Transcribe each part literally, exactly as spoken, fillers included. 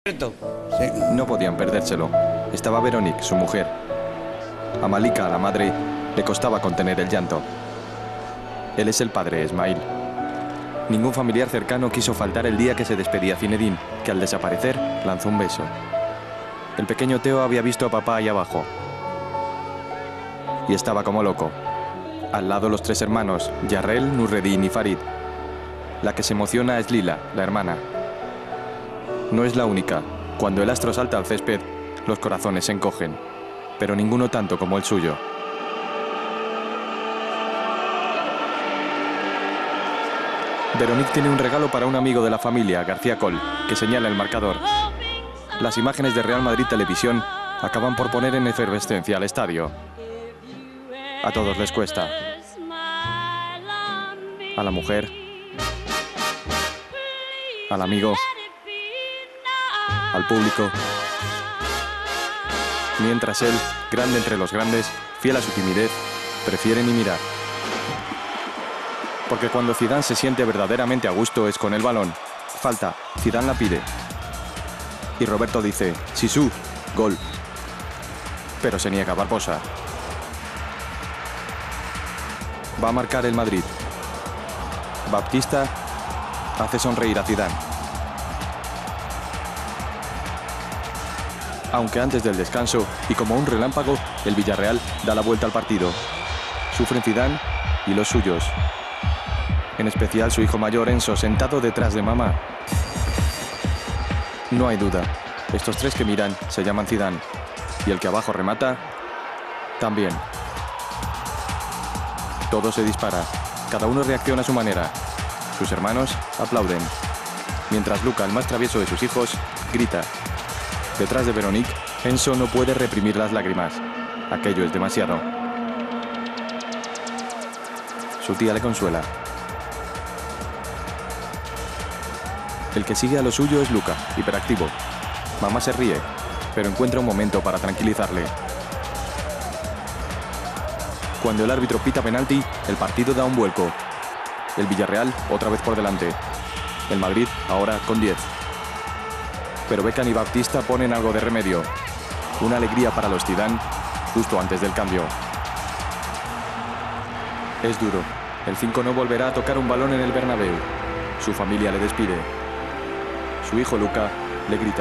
Sí. No podían perdérselo. Estaba Veronique, su mujer. A Malika, la madre, le costaba contener el llanto. Él es el padre, Esmail. Ningún familiar cercano quiso faltar el día que se despedía Zinedine, que al desaparecer lanzó un beso. El pequeño Theo había visto a papá ahí abajo y estaba como loco. Al lado los tres hermanos, Yarrel, Nurreddin y Farid. La que se emociona es Lila, la hermana. No es la única. Cuando el astro salta al césped, los corazones se encogen, pero ninguno tanto como el suyo. Veronique tiene un regalo para un amigo de la familia, García Coll, que señala el marcador. Las imágenes de Real Madrid Televisión acaban por poner en efervescencia al estadio. A todos les cuesta. A la mujer, al amigo, al público. Mientras él, grande entre los grandes, fiel a su timidez, prefiere ni mirar. Porque cuando Zidane se siente verdaderamente a gusto es con el balón. Falta, Zidane la pide. Y Roberto dice, Sisu, gol. Pero se niega Barbosa. Va a marcar el Madrid. Baptista hace sonreír a Zidane. Aunque antes del descanso, y como un relámpago, el Villarreal da la vuelta al partido. Sufren Zidane y los suyos. En especial su hijo mayor, Enzo, sentado detrás de mamá. No hay duda. Estos tres que miran se llaman Zidane. Y el que abajo remata, también. Todo se dispara. Cada uno reacciona a su manera. Sus hermanos aplauden. Mientras Luca, el más travieso de sus hijos, grita. Detrás de Veronique, Enzo no puede reprimir las lágrimas. Aquello es demasiado. Su tía le consuela. El que sigue a lo suyo es Luca, hiperactivo. Mamá se ríe, pero encuentra un momento para tranquilizarle. Cuando el árbitro pita penalti, el partido da un vuelco. El Villarreal otra vez por delante. El Madrid ahora con diez. Pero Beckham y Baptista ponen algo de remedio. Una alegría para los Zidane justo antes del cambio. Es duro. El cinco no volverá a tocar un balón en el Bernabéu. Su familia le despide. Su hijo Luca le grita.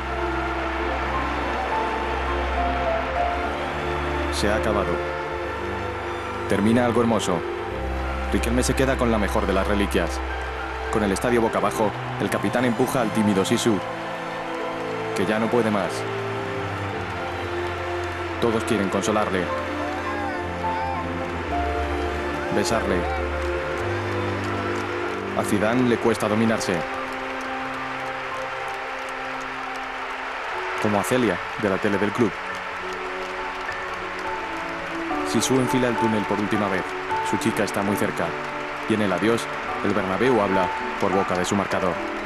Se ha acabado. Termina algo hermoso. Riquelme se queda con la mejor de las reliquias. Con el estadio boca abajo, el capitán empuja al tímido Sisu, que ya no puede más. Todos quieren consolarle, besarle. A Zidane le cuesta dominarse. Como a Celia, de la tele del club. Sisu enfila el túnel por última vez. Su chica está muy cerca. Y en el adiós, el Bernabéu habla por boca de su marcador.